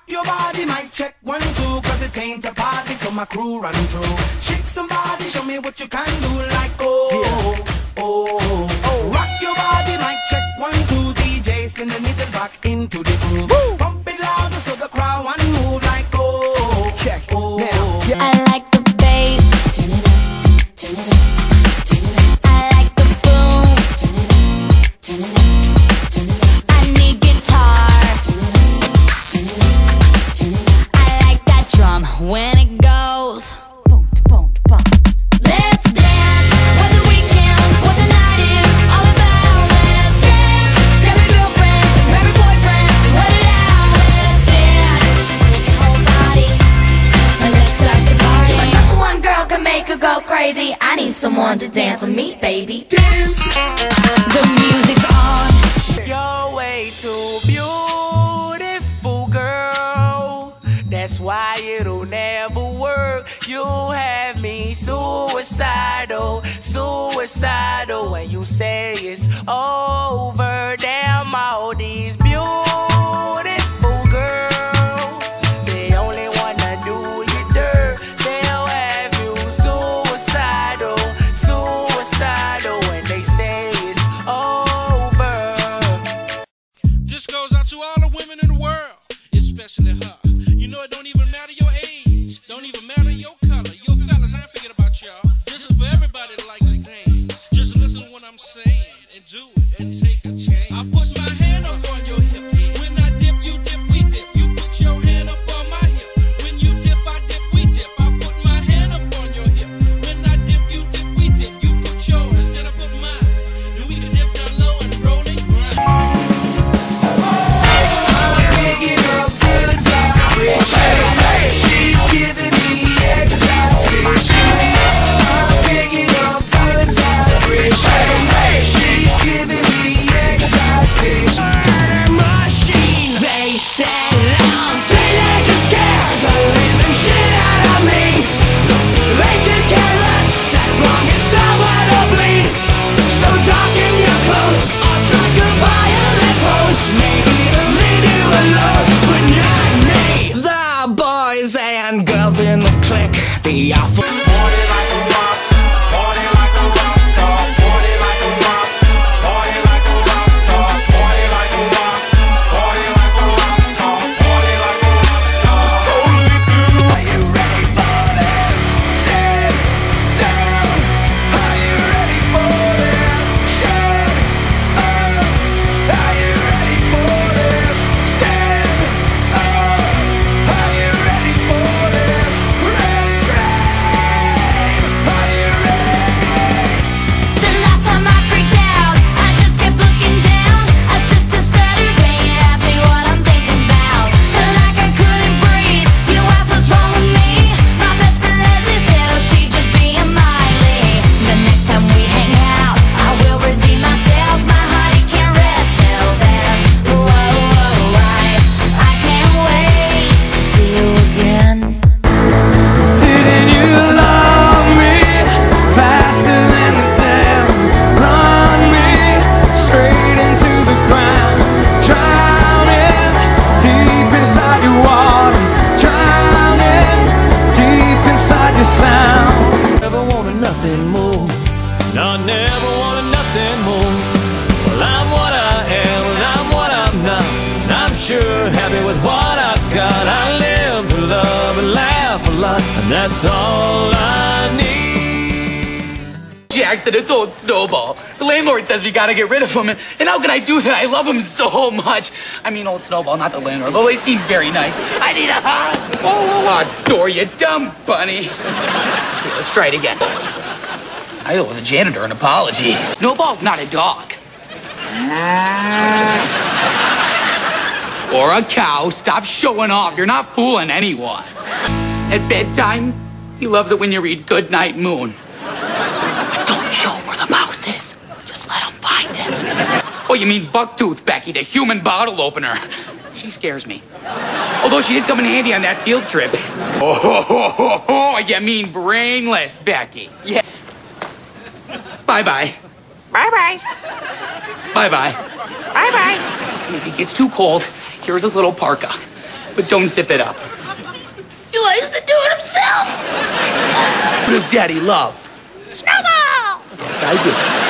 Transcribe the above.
your body, mic check 1, 2, cause it ain't a party till my crew run through. Shake somebody, show me what you can do, like oh, oh. Rock your body, mic check 1, 2, DJ, spin the needle back into the groove. Woo! Pump it louder so the crowd want to move, like oh, check oh. Now, yeah. I like the bass, turn it up, turn it up, turn it up. I like the boom, turn it up, turn it up, turn it up. I need guitar, turn it up, turn it up, turn it up. I like that drum when it goes boom, boom, boom. Let's dance what the weekend, what the night is all about. Let's dance, grab your girlfriends, grab your boyfriends, let it out. Let's dance, whole body, and let's start the party. My number one girl can make her go crazy. I need someone to dance with me, baby. Dance, the music's on. You're way too beautiful, girl. That's why it'll never work. You have me suicidal, suicidal. When you say it's over, damn all these beautiful girls, they only wanna do you dirt. They'll have you suicidal, suicidal. When they say it's over. This goes out to all the women in the world, especially her. You know it don't even matter your age, don't even matter your color. Yo fellas, I ain't forget about y'all. This is for everybody that like to dance. Just listen to what I'm saying and do it and take a chance. I put my hand up on your hip. When I dip, you dip, we dip. You put your hand up on my hip. When you dip, I dip, we dip. I put my hand up on your hip. When I dip, you dip, we dip. You put yours, then I put mine. Then we can dip down low and roll and grind. She's giving me excitation. I'm picking up good vibration. She's giving me excitation. Machine, they said I'm saying you scared the living shit out of me. They could care less as long as someone will bleed. So darken your clothes, I'll strike a violent pose. Maybe it'll lead you alone, but not me. The boys and girls in the clique, the alpha. Party like a rock, party like a rock star. Party like a rock, party like a rock star. Party like a rock, party like a rock star. Party like a rock star. Are you ready for this? Sit down. Are you ready for this? Shut up. Are you ready for this? Stand up. Are you ready for this? Restrain. Are you ready? The last time I freaked out, I just kept looking down. I just a stutter vein, asked me what I'm thinking about. Felt like I couldn't breathe. You asked what's wrong with me. My best friend Leslie said, oh, she'd just be a Miley. The next time we hang out, I will redeem myself. My honey can't rest till then. Whoa, I can't wait to see you again. Didn't you love me faster than the dam? Run me straight into the ground. Drowning deep inside your water. Drowning deep inside your sound. Never wanted nothing more. No, I never wanted nothing more. Well, I'm what I am, and I'm what I'm not. And I'm sure happy with what I've got. I live to love and laugh a lot, and that's all I need. Jacked to its old Snowball. The landlord says we gotta get rid of him, and how can I do that? I love him so much. I mean, old Snowball, not the landlord. Although he seems very nice. I need a hug. Oh, adore you, dumb bunny. Okay, let's try it again. I owe the janitor an apology. Snowball's not a dog. Or a cow. Stop showing off. You're not fooling anyone. At bedtime, he loves it when you read Goodnight Moon. But don't show him where the mouse is. Just let him find it. Oh, you mean Bucktooth, Becky, the human bottle opener. She scares me. Although she did come in handy on that field trip. Oh, you mean brainless, Becky. Yeah. Bye-bye. Bye-bye. Bye-bye. Bye-bye. And if it gets too cold, here's his little parka. but don't zip it up. He likes to do it himself. What does Daddy love? Snowball. Yes, I do.